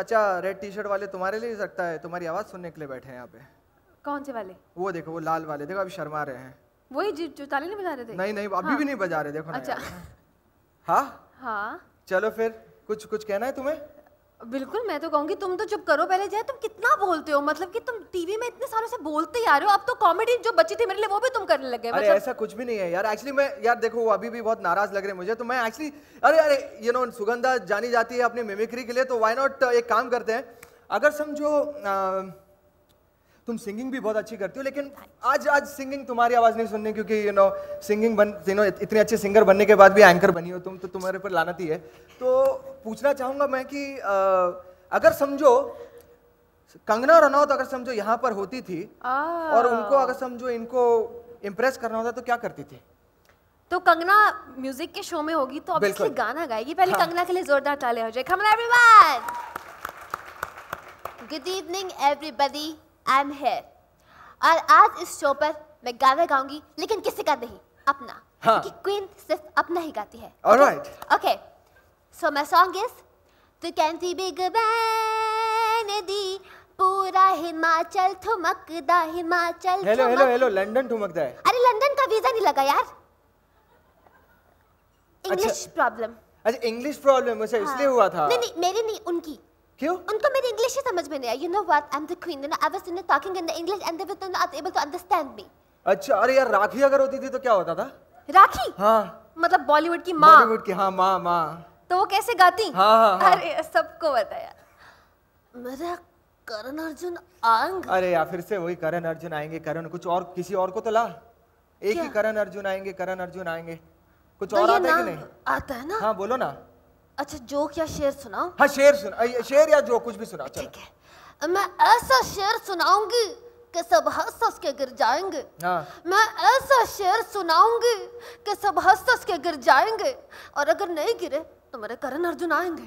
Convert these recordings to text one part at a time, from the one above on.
चाचा red T shirt वाले तुम्हारे लिए सकता है, तुम्हारी आवाज सुनने के लिए बैठे हैं यहाँ पे। कौन से वाले? वो देखो, वो लाल वाले देखो, अभी शर्मा रहे हैं। वही जो ताली नहीं बजा रहे थे? नहीं नहीं, अभी भी नहीं बजा रहे, देखो ना। अच्छा। हाँ हाँ चलो फिर, कुछ कुछ कहना है तुम्हें? बिल्कुल, मैं तो कहूंगी तुम तो चुप करो पहले। जाए तुम कितना बोलते हो, मतलब कि तुम टीवी में इतने सालों से बोलते ही आ रहे हो, अब तो कॉमेडी जो बची थी मेरे लिए वो भी तुम करने लगे। अरे ऐसा कुछ भी नहीं है यार, एक्चुअली मैं यार देखो, वो अभी भी बहुत नाराज लग रहे हैं मुझे, तो मैं एक्चुअली अरे यू नो सुगंधा जानी जाती है अपनी मिमिक्री के लिए, तो व्हाई नॉट एक काम करते हैं, अगर समझो तुम सिंगिंग भी बहुत अच्छी करती हो, लेकिन आज सिंगिंग तुम्हारी आवाज नहीं सुननी, क्योंकि यू नो सिंगिंग इतने अच्छे सिंगर बनने के बाद भी एंकर बनी हो तुम, तो तुम्हारे पर लानती है। तो पूछना चाहूंगा मैं कि अगर समझो कंगना रनौत अगर समझो यहाँ पर होती थी और उनको अगर समझो इनको इम्प्रेस करना होता तो क्या करती थी? तो कंगना म्यूजिक के शो में होगी तो ऑब्वियसली गाना गाएगी। पहले कंगना के लिए जोरदार तालियां हो जाए। Come on everyone, good evening everybody, I am here. और आज इस शो पर मैं गाना गाऊंगी, लेकिन किसी का नहीं, अपना। क्योंकि क्वीन सिर्फ अपना ही गाती है। Alright, okay, so my song is तू कहती बिग बैन दी पूरा हिमाचल ठुमकदा, Himachal. Hello hello hello, London ठुमकदा है। अरे लंदन का वीजा नहीं लगा यार, इंग्लिश प्रॉब्लम। अच्छा इंग्लिश प्रॉब्लम, अच्छा इसलिए हुआ था। नहीं नहीं, मेरी नहीं, उनकी। क्यों? उनको मेरी इंग्लिश ही समझ में नहीं आई। You know what, I am the queen, you know I was talking in the English and they were not able to understand me. अच्छा, अरे यार राखी अगर होती थी तो क्या होता था? राखी? हाँ, मतलब बॉलीवुड की माँ। बॉलीवुड की, हाँ माँ माँ। तो वो कैसे गाती? हाँ। अरे सबको बताया मेरा करण अर्जुन आएंगे। अरे यार फिर से वही करण अर्जुन आएंगे, करण कुछ और किसी और को तो ला। एक ही करण अर्जुन आएंगे, करण अर्जुन आएंगे, कुछ तो और आता है कि नहीं? आता है ना। हाँ बोलो ना। अच्छा जोक या शेर सुनाओ? हाँ शेर शेर या जो कुछ भी सुनाओ। ठीक है, मैं ऐसा शेर सुनाऊंगी कि सब हंस हंस के गिर जाएंगे। हाँ। मैं ऐसा शेर सुनाऊंगी कि सब हंस हंस के गिर जाएंगे, और अगर नहीं गिरे तो मेरे करण अर्जुन आएंगे।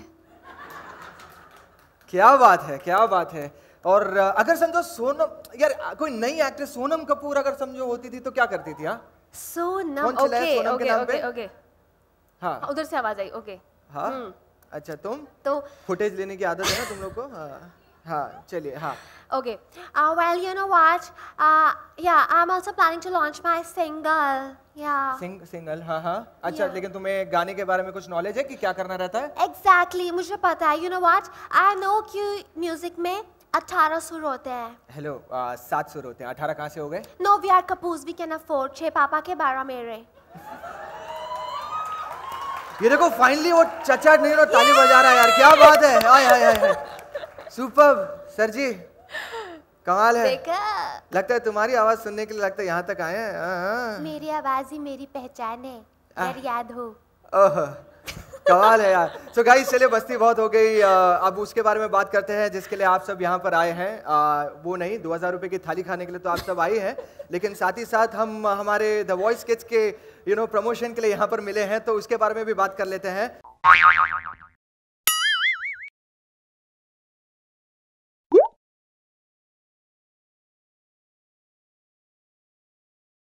क्या बात है, क्या बात है। और अगर समझो सोनम, यार कोई नई एक्ट्रेस सोनम कपूर अगर समझो होती थी तो क्या करती थी? हाँ सोनम, ओके हाँ उधर से आवाज आई। ओके हाँ अच्छा, तुम तो फुटेज लेने की आदत है ना तुम लोग को? हाँ चलिए। हाँ okay, well you know what, yeah I'm also planning to launch my single. Yeah, single. हाँ अच्छा, लेकिन तुम्हें गाने के बारे में कुछ नॉलेज है कि क्या करना रहता है? Exactly, मुझे पता है। You know what, I know कि म्यूजिक में 18 सुर होते हैं। हेलो 7 सुर होते हैं, 18 कहाँ से हो गए? No, we are couples, we can afford। 6 पापा के 12 मेरे। ये देखो फाइनली वो चचा नहीं नो ताली बजा रहा है यार, क्या बात है। हाय हाय हाय, सुपर सर जी, कमाल है। देखा, लगता है तुम्हारी आवाज सुनने के लिए लगता है यहाँ तक आए हैं। मेरी आवाज ही मेरी पहचान है, यार याद हो। ओह कमाल है यार। सो गाइस चलिए, बस्ती बहुत हो गई, अब उसके बारे में बात करते हैं जिसके लिए आप सब यहाँ पर आए हैं। वो नहीं 2000 रुपए की थाली खाने के लिए तो आप सब आए हैं, लेकिन साथ ही साथ हम हमारे द वॉइस किड्स के प्रमोशन के लिए यहाँ पर मिले हैं, तो उसके बारे में भी बात कर लेते हैं।